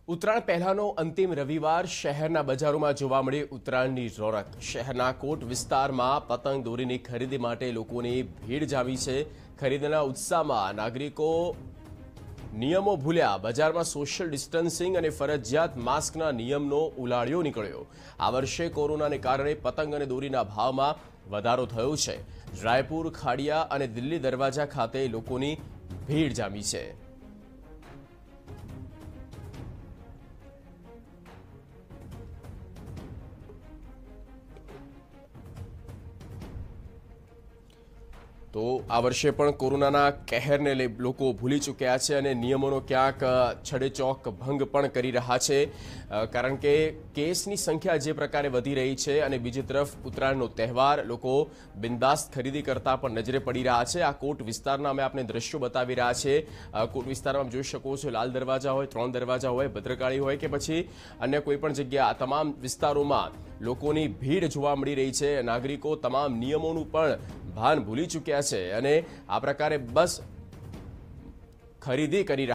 ઉત્તરાયણ પહેલાનો અંતિમ રવિવાર શહેરના બજારોમાં જોવા મળી ઉત્તરાયણની રોનક। શહેરના કોટ વિસ્તારમાં પતંગ દોરીની ખરીદી માટે લોકોની ભીડ જામી છે। ખરીદીના ઉત્સાહમાં નાગરિકો નિયમો ભૂલ્યા બજારમાં સોશિયલ ડિસ્ટન્સિંગ અને ફરજિયાત માસ્કના નિયમનો ઉલાળ્યો નીકળ્યો। આ વર્ષે કોરોનાને કારણે પતંગ અને દોરીના ભાવમાં વધારો થયો છે। રાયપુર, ખાડિયા અને દિલ્હી દરવાજા ખાતે લોકોની ભીડ જામી છે। તો આ વર્ષે પણ કોરોનાના કહેરને લોકો ભૂલી ચૂક્યા છે અને નિયમોનો ક્યાંક છડેચોક ભંગ પણ કરી રહ્યા છે, કારણ કે કેસની સંખ્યા જે પ્રકારે વધી રહી છે અને બીજી તરફ ઉત્તરાયણનો તહેવાર લોકો બિંદાસ્ત ખરીદી કરતા પણ નજરે પડી રહ્યા છે। આ કોટ વિસ્તારના અમે આપને દ્રશ્યો બતાવી રહ્યા છે। કોટ વિસ્તારમાં જોઈ શકો છો, લાલ દરવાજા હોય, 3 દરવાજા હોય, ભદ્રકાળી હોય કે પછી અન્ય કોઈ પણ જગ્યા, તમામ વિસ્તારોમાં લોકોની ભીડ જોવા મળી રહી છે। નાગરિકો તમામ નિયમોનું પણ ભાન ભૂલી ચૂક્યા છે અને આ પ્રકારે બસ ખરીદી કરી રહ્યા